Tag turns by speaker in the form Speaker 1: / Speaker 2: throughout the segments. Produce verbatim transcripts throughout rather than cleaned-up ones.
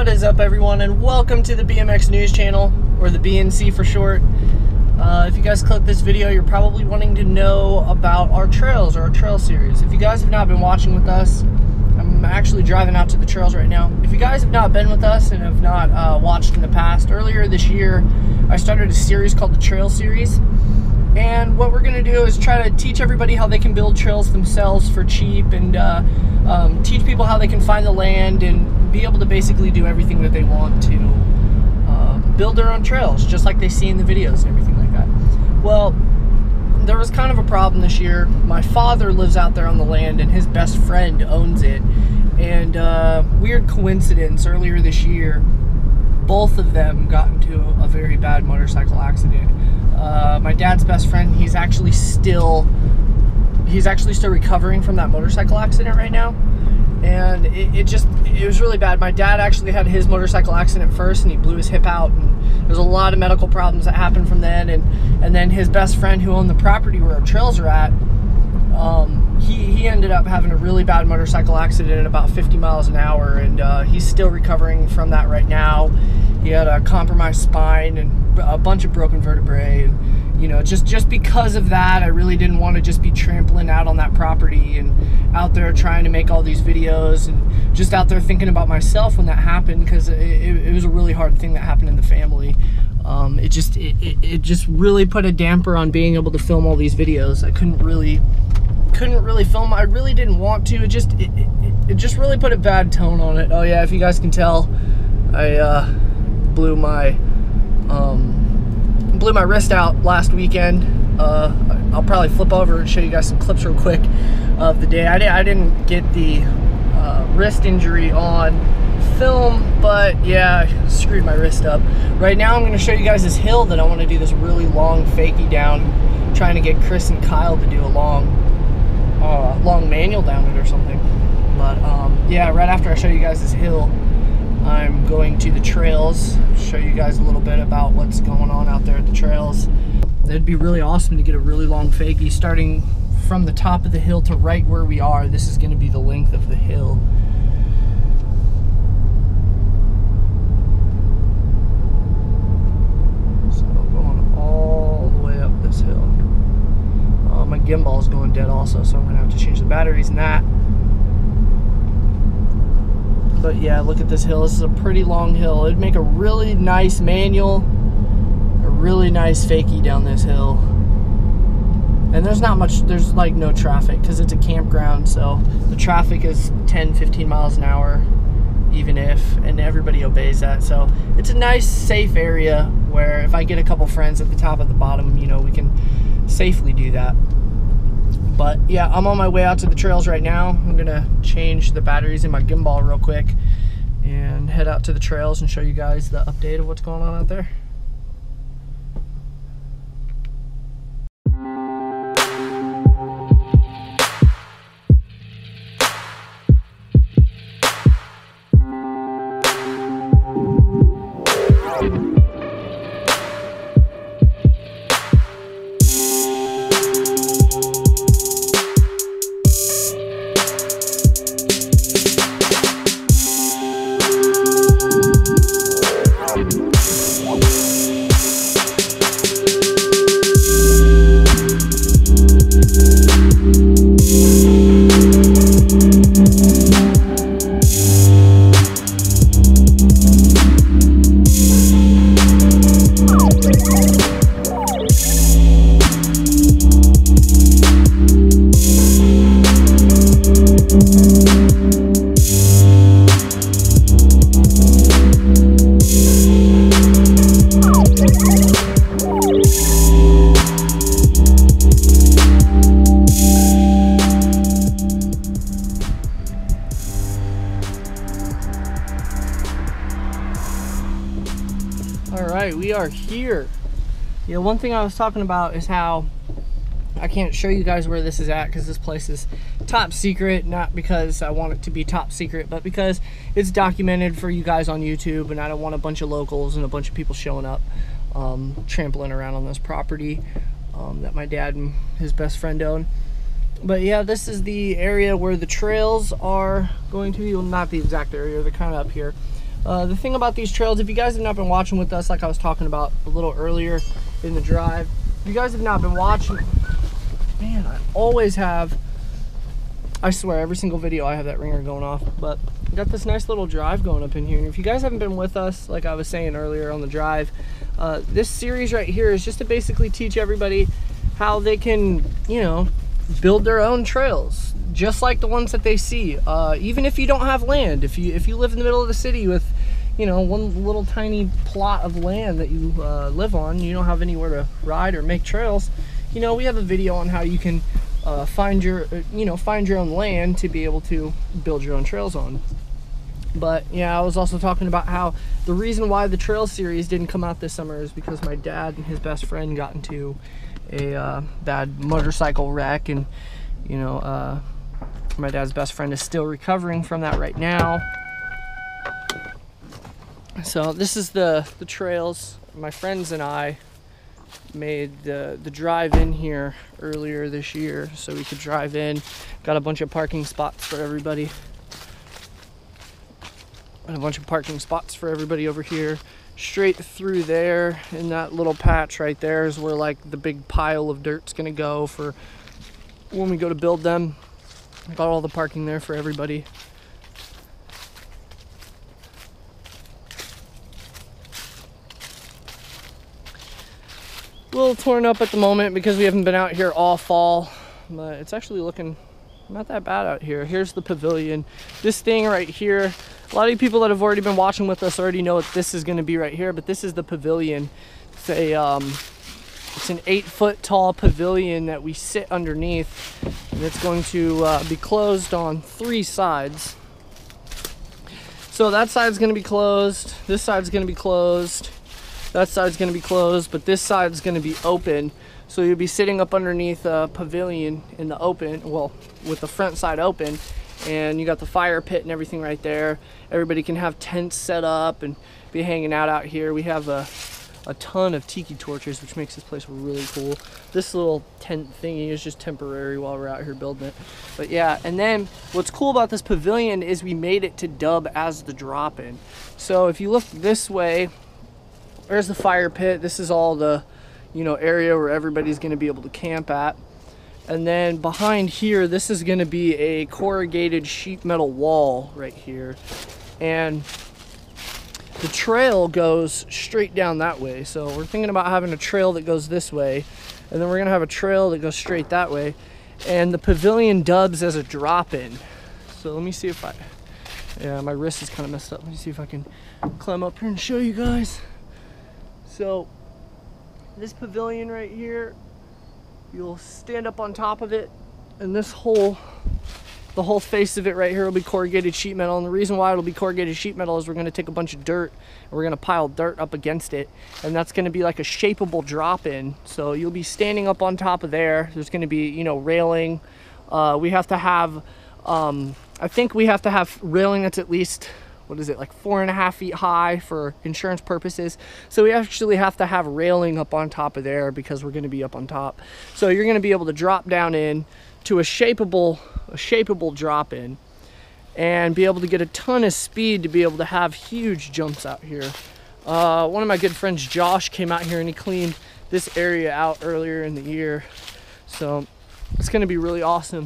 Speaker 1: What is up, everyone, and welcome to the B M X News Channel, or the B N C for short. Uh, if you guys click this video, you're probably wanting to know about our trails, or our trail series. If you guys have not been watching with us, I'm actually driving out to the trails right now. If you guys have not been with us and have not uh, watched in the past, earlier this year, I started a series called the Trail Series. And what we're going to do is try to teach everybody how they can build trails themselves for cheap, and uh, um, teach people how they can find the land and be able to basically do everything that they want to uh, build their own trails, just like they see in the videos and everything like that. Well, there was kind of a problem this year. My father lives out there on the land, and his best friend owns it. And uh, weird coincidence, earlier this year, both of them got into a very bad motorcycle accident. Uh, my dad's best friend, he's actually still he's actually still recovering from that motorcycle accident right now, and it, it just it was really bad. My dad actually had his motorcycle accident first, and he blew his hip out, and there's a lot of medical problems that happened from then. And and then his best friend, who owned the property where our trails are at, um, he, he ended up having a really bad motorcycle accident at about fifty miles an hour, and uh, he's still recovering from that right now. He had a compromised spine and a bunch of broken vertebrae, and you know, just just because of that, I really didn't want to just be trampling out on that property and out there trying to make all these videos, and just out there thinking about myself when that happened, because it, it, it was a really hard thing that happened in the family. Um, it just it, it, it just really put a damper on being able to film all these videos. I couldn't really couldn't really film. I really didn't want to. It just it, it, it just really put a bad tone on it. Oh yeah, if you guys can tell, I uh, blew my um, blew my wrist out last weekend. Uh, I'll probably flip over and show you guys some clips real quick of the day. I, di I didn't get the uh, wrist injury on film, but yeah, I screwed my wrist up. Right now I'm going to show you guys this hill that I want to do this really long fakie down, trying to get Chris and Kyle to do a long uh, long manual down it or something. But um, yeah, right after I show you guys this hill, I'm going to the trails, show you guys a little bit about what's going on out there at the trails. It'd be really awesome to get a really long fakie starting from the top of the hill to right where we are. This is going to be the length of the hill. So going all the way up this hill. Uh, my gimbal is going dead also, so I'm going to have to change the batteries in that. But yeah, look at this hill. This is a pretty long hill. It'd make a really nice manual, a really nice fakie down this hill. And there's not much, there's like no traffic because it's a campground, so the traffic is ten, fifteen miles an hour, even if, and everybody obeys that. So it's a nice, safe area where if I get a couple friends at the top at the bottom, you know, we can safely do that. But yeah, I'm on my way out to the trails right now. I'm gonna change the batteries in my gimbal real quick and head out to the trails and show you guys the update of what's going on out there. Alright, we are here. Yeah, one thing I was talking about is how I can't show you guys where this is at because this place is top secret, not because I want it to be top secret, but because it's documented for you guys on YouTube, and I don't want a bunch of locals and a bunch of people showing up um, trampling around on this property um, that my dad and his best friend own. But yeah, this is the area where the trails are going to be. Well, not the exact area, they're kind of up here. Uh, the thing about these trails, if you guys have not been watching with us, like I was talking about a little earlier in the drive, if you guys have not been watching, man, I always have, I swear, every single video I have that ringer going off. But I got this nice little drive going up in here. And if you guys haven't been with us, like I was saying earlier on the drive, uh, this series right here is just to basically teach everybody how they can, you know, build their own trails, just like the ones that they see. Uh, even if you don't have land, if you if you live in the middle of the city with, you know, one little tiny plot of land that you uh, live on, you don't have anywhere to ride or make trails, you know, we have a video on how you can uh, find your, you know, find your own land to be able to build your own trails on. But yeah, I was also talking about how the reason why the trail series didn't come out this summer is because my dad and his best friend got into a uh, bad motorcycle wreck, and you know, uh, my dad's best friend is still recovering from that right now. So this is the the trails. My friends and I made the the drive in here earlier this year so we could drive in. Got a bunch of parking spots for everybody. And a bunch of parking spots for everybody over here. Straight through there in that little patch right there is where like the big pile of dirt's gonna go for when we go to build them. Got all the parking there for everybody. A little torn up at the moment because we haven't been out here all fall, but it's actually looking not that bad out here. Here's the pavilion. This thing right here, a lot of you people that have already been watching with us already know what this is going to be right here, but this is the pavilion. It's a um, it's an eight foot tall pavilion that we sit underneath, and it's going to uh, be closed on three sides. So that side's going to be closed, this side's going to be closed, that side's going to be closed, but this side's going to be open. So you'll be sitting up underneath a pavilion in the open, well, with the front side open, and you got the fire pit and everything right there. Everybody can have tents set up and be hanging out out here. We have a, a ton of tiki torches, which makes this place really cool. This little tent thingy is just temporary while we're out here building it. But yeah, and then what's cool about this pavilion is we made it to dub as the drop-in. So if you look this way, there's the fire pit. This is all the, you know, area where everybody's going to be able to camp at. And then behind here, this is going to be a corrugated sheet metal wall right here. And the trail goes straight down that way. So we're thinking about having a trail that goes this way, and then we're going to have a trail that goes straight that way. And the pavilion dubs as a drop-in. So let me see if I, yeah, my wrist is kind of messed up. Let me see if I can climb up here and show you guys. So this pavilion right here, you'll stand up on top of it, and this whole, the whole face of it right here will be corrugated sheet metal. And the reason why it'll be corrugated sheet metal is we're going to take a bunch of dirt and we're going to pile dirt up against it, and that's going to be like a shapeable drop-in. So you'll be standing up on top of there. There's going to be, you know, railing. Uh, we have to have, um, I think we have to have railing that's at least, what is it, like four and a half feet high for insurance purposes. So we actually have to have railing up on top of there because we're going to be up on top. So you're going to be able to drop down in to a shapeable, a shapeable drop in, and be able to get a ton of speed to be able to have huge jumps out here. Uh, one of my good friends, Josh, came out here and he cleaned this area out earlier in the year. So it's going to be really awesome.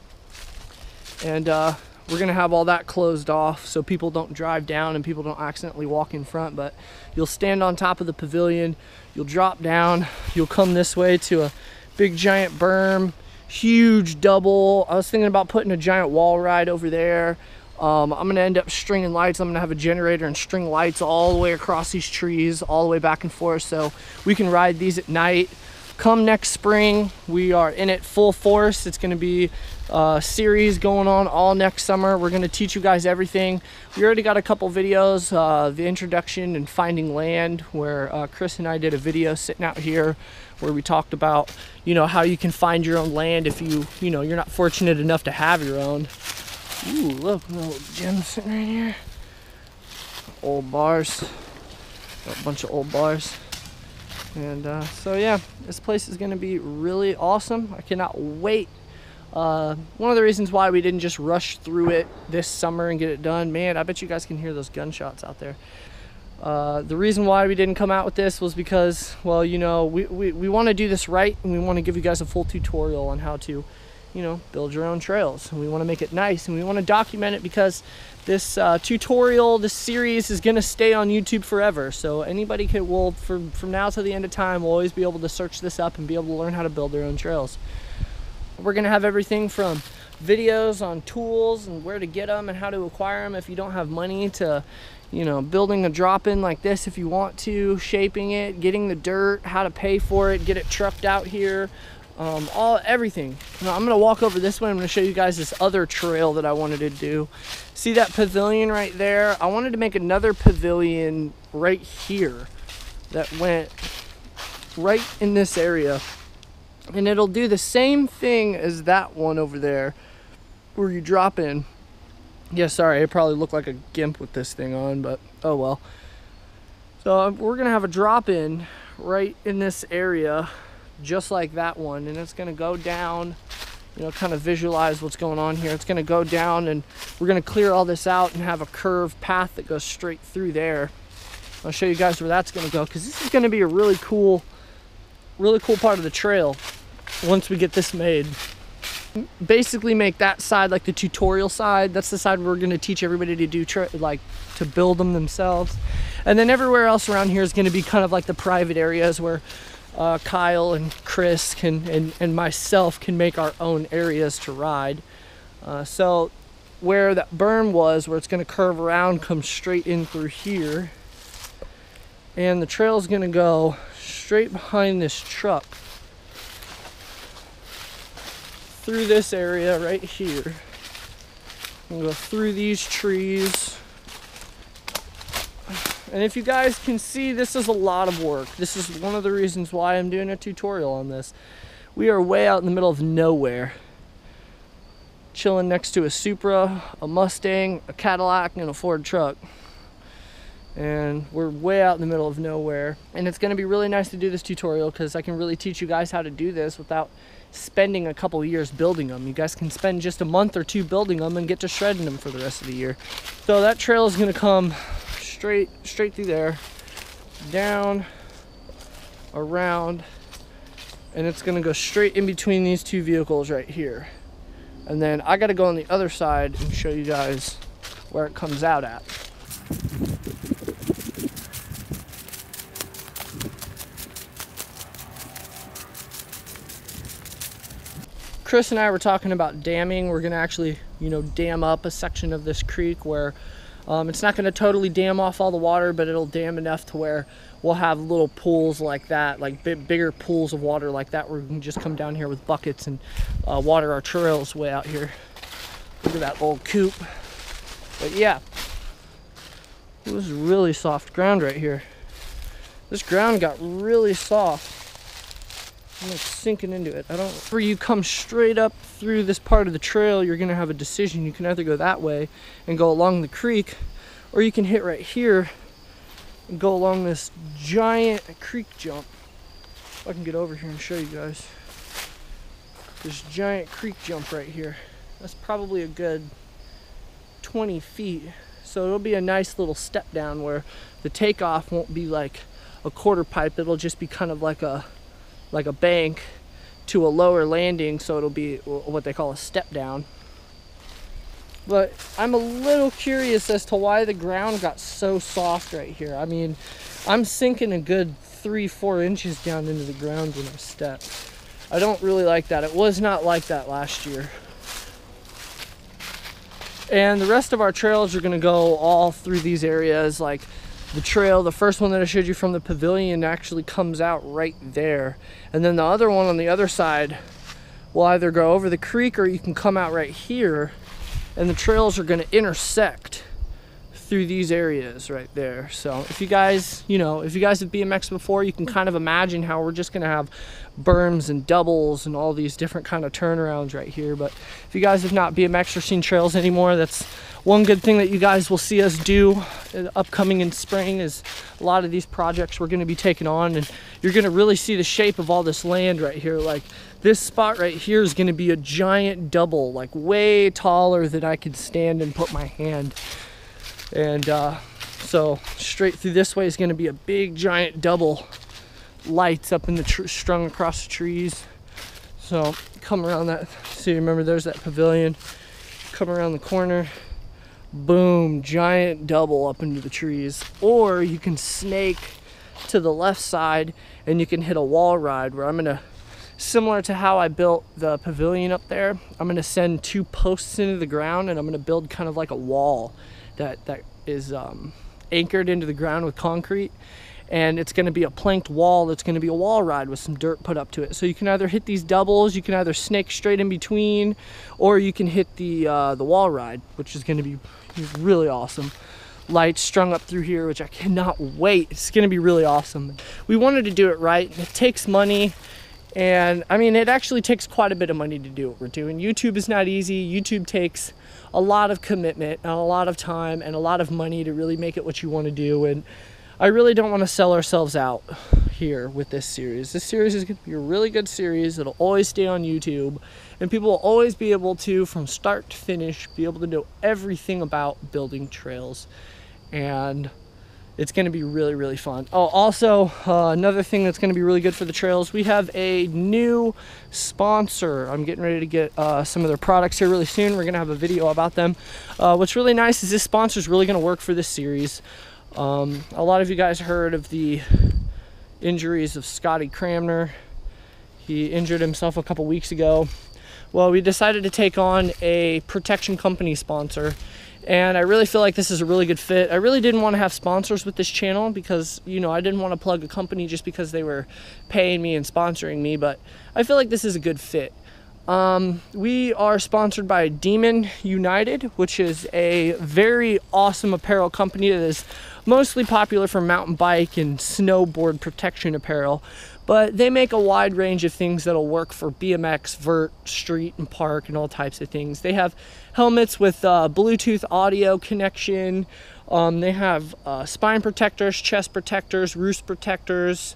Speaker 1: And uh, we're gonna have all that closed off so people don't drive down and people don't accidentally walk in front. But you'll stand on top of the pavilion, you'll drop down, you'll come this way to a big giant berm, huge double. I was thinking about putting a giant wall ride over there. Um, I'm gonna end up stringing lights. I'm gonna have a generator and string lights all the way across these trees, all the way back and forth, so we can ride these at night. Come next spring, we are in it full force. It's going to be a series going on all next summer. We're going to teach you guys everything. We already got a couple videos, uh, the introduction and finding land, where uh, Chris and I did a video sitting out here where we talked about, you know, how you can find your own land if you, you know, you're not fortunate enough to have your own. Ooh, look, a little gem sitting right here. Old bars, got a bunch of old bars. And uh, so yeah, this place is going to be really awesome. I cannot wait Uh, one of the reasons why we didn't just rush through it this summer and get it done, man, I bet you guys can hear those gunshots out there. Uh, the reason why we didn't come out with this was because, well, you know, we, we, we want to do this right, and we want to give you guys a full tutorial on how to, you know, build your own trails. And we want to make it nice, and we want to document it because this uh, tutorial, this series is going to stay on YouTube forever. So anybody can, will, from, from now to the end of time, will always be able to search this up and be able to learn how to build their own trails. We're going to have everything from videos on tools and where to get them and how to acquire them if you don't have money, to, you know, building a drop-in like this if you want to, shaping it, getting the dirt, how to pay for it, get it trucked out here, um, all everything. Now, I'm going to walk over this way. I'm going to show you guys this other trail that I wanted to do. See that pavilion right there? I wanted to make another pavilion right here that went right in this area. And it'll do the same thing as that one over there where you drop in. Yeah, sorry, I probably look like a gimp with this thing on, but oh well. So we're gonna have a drop in right in this area, just like that one, and it's gonna go down, you know, kind of visualize what's going on here. It's gonna go down, and we're gonna clear all this out and have a curved path that goes straight through there. I'll show you guys where that's gonna go, because this is gonna be a really cool, really cool part of the trail once we get this made. Basically make that side like the tutorial side. That's the side we're going to teach everybody to do, like to build them themselves. And then everywhere else around here is going to be kind of like the private areas where uh, Kyle and Chris can, and, and myself can make our own areas to ride. Uh, so where that berm was, where it's going to curve around, come straight in through here. And the trail is going to go straight behind this truck through this area right here, and go through these trees. And if you guys can see, this is a lot of work. This is one of the reasons why I'm doing a tutorial on this. We are way out in the middle of nowhere, chilling next to a Supra, a Mustang, a Cadillac, and a Ford truck. And we're way out in the middle of nowhere. And it's gonna be really nice to do this tutorial because I can really teach you guys how to do this without spending a couple years building them. You guys can spend just a month or two building them and get to shredding them for the rest of the year. So that trail is gonna come straight, straight through there, down, around, and it's gonna go straight in between these two vehicles right here. And then I gotta go on the other side and show you guys where it comes out at. Chris and I were talking about damming. We're gonna actually, you know, dam up a section of this creek where um, it's not gonna totally dam off all the water, but it'll dam enough to where we'll have little pools like that, like big, bigger pools of water like that, where we can just come down here with buckets and uh, water our trails way out here. Look at that old coop. But yeah, this is really soft ground right here. This ground got really soft. I'm like sinking into it. I don't, where you come straight up through this part of the trail, you're gonna have a decision. You can either go that way and go along the creek, or you can hit right here and go along this giant creek jump. If I can get over here and show you guys. This giant creek jump right here. That's probably a good twenty feet. So it'll be a nice little step down where the takeoff won't be like a quarter pipe. It'll just be kind of like a like a bank to a lower landing, so it'll be what they call a step down. But I'm a little curious as to why the ground got so soft right here. I mean, I'm sinking a good three, four inches down into the ground when I step. I don't really like that. It was not like that last year. And the rest of our trails are gonna go all through these areas. Like the trail, the first one that I showed you from the pavilion, actually comes out right there. And then the other one on the other side will either go over the creek, or you can come out right here, and the trails are gonna intersect through these areas right there. So if you guys, you know, if you guys have B M X before, you can kind of imagine how we're just gonna have berms and doubles and all these different kind of turnarounds right here. But if you guys have not B M X or seen trails anymore, that's one good thing that you guys will see us do upcoming in spring. Is a lot of these projects we're going to be taking on, and you're going to really see the shape of all this land right here. Like This spot right here is going to be a giant double, like way taller than I could stand and put my hand. And uh, so straight through this way is going to be a big giant double lights up in the tr strung across the trees. So come around that, see, remember there's that pavilion, come around the corner, boom, giant double up into the trees. Or you can snake to the left side and you can hit a wall ride, where I'm gonna, similar to how I built the pavilion up there, I'm gonna send two posts into the ground and I'm gonna build kind of like a wall that, that is um, anchored into the ground with concrete. And it's gonna be a planked wall that's gonna be a wall ride with some dirt put up to it. So you can either hit these doubles, you can either snake straight in between, or you can hit the, uh, the wall ride, which is gonna be really awesome. Lights strung up through here, which I cannot wait. It's gonna be really awesome. We wanted to do it right. It takes money, and I mean, it actually takes quite a bit of money to do what we're doing. YouTube is not easy. YouTube takes a lot of commitment and a lot of time and a lot of money to really make it what you want to do. And I really don't want to sell ourselves out here with this series. This series is going to be a really good series. It'll always stay on YouTube, and people will always be able to, from start to finish, be able to know everything about building trails. And it's going to be really, really fun. Oh, also, uh, another thing that's going to be really good for the trails, we have a new sponsor. I'm getting ready to get uh, some of their products here really soon. We're going to have a video about them. Uh, what's really nice is this sponsor is really going to work for this series. Um, a lot of you guys heard of the injuries of Scotty Cramner. He injured himself a couple weeks ago. Well, we decided to take on a protection company sponsor, and I really feel like this is a really good fit. I really didn't want to have sponsors with this channel because, you know, I didn't want to plug a company just because they were paying me and sponsoring me, but I feel like this is a good fit. Um, we are sponsored by Demon United, which is a very awesome apparel company that is mostly popular for mountain bike and snowboard protection apparel. But they make a wide range of things that'll work for B M X, vert, street, and park, and all types of things. They have helmets with uh, Bluetooth audio connection. Um, they have uh, spine protectors, chest protectors, wrist protectors,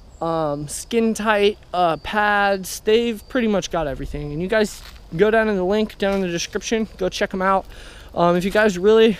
Speaker 1: um, skin tight uh, pads. They've pretty much got everything. And you guys go down in the link down in the description. Go check them out. Um, if you guys really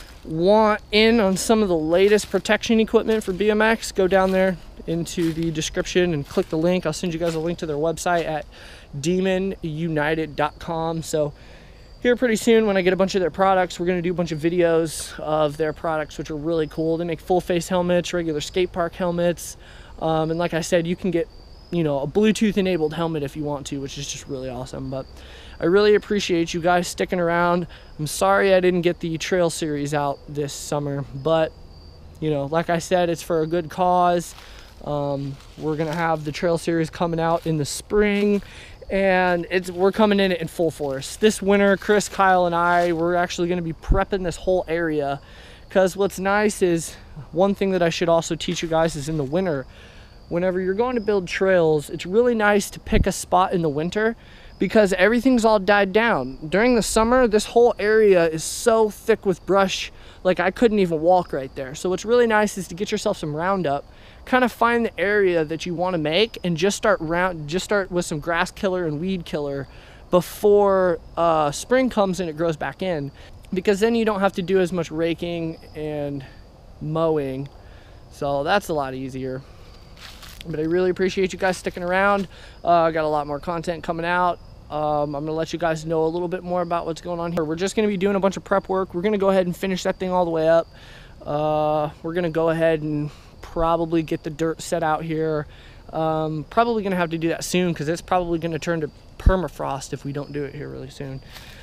Speaker 1: want in on some of the latest protection equipment for B M X, go down there into the description and click the link. I'll send you guys a link to their website at demon united dot com. So here pretty soon, when I get a bunch of their products, we're going to do a bunch of videos of their products, which are really cool. They make full face helmets, regular skate park helmets, um, and like I said, you can get, you know, a Bluetooth enabled helmet if you want to, which is just really awesome. But I really appreciate you guys sticking around. I'm sorry I didn't get the trail series out this summer, but you know, like I said, it's for a good cause. Um, we're gonna have the trail series coming out in the spring, and it's we're coming in it in full force. This winter, Chris, Kyle, and I, we're actually gonna be prepping this whole area, because what's nice is, one thing that I should also teach you guys is in the winter, whenever you're going to build trails, it's really nice to pick a spot in the winter because everything's all died down. During the summer, this whole area is so thick with brush, like I couldn't even walk right there. So what's really nice is to get yourself some Roundup, kind of find the area that you want to make, and just start round, just start with some grass killer and weed killer before uh, spring comes and it grows back in, because then you don't have to do as much raking and mowing. So that's a lot easier. But I really appreciate you guys sticking around. Uh, I got a lot more content coming out. Um, I'm gonna let you guys know a little bit more about what's going on here. We're just gonna be doing a bunch of prep work. We're gonna go ahead and finish that thing all the way up. Uh, we're gonna go ahead and probably get the dirt set out here. Um, probably gonna have to do that soon because it's probably gonna turn to permafrost if we don't do it here really soon.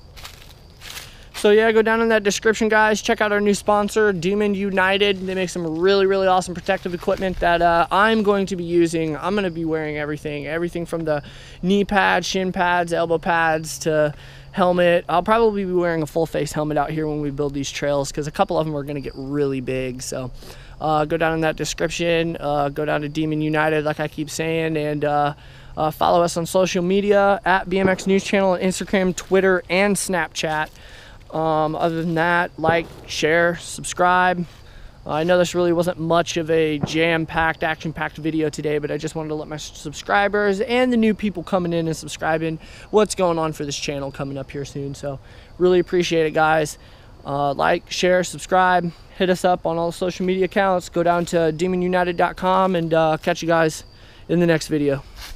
Speaker 1: So yeah, go down in that description, guys. Check out our new sponsor, Demon United. They make some really, really awesome protective equipment that uh, I'm going to be using. I'm gonna be wearing everything, everything from the knee pads, shin pads, elbow pads to helmet. I'll probably be wearing a full face helmet out here when we build these trails because a couple of them are gonna get really big. So uh, go down in that description, uh, go down to Demon United, like I keep saying, and uh, uh, follow us on social media at B M X News Channel on Instagram, Twitter, and Snapchat. Um, other than that, like, share, subscribe. Uh, I know this really wasn't much of a jam-packed, action-packed video today, but I just wanted to let my subscribers and the new people coming in and subscribing what's going on for this channel coming up here soon. So really appreciate it, guys. Uh, like, share, subscribe, hit us up on all the social media accounts. Go down to demon united dot com and uh, catch you guys in the next video.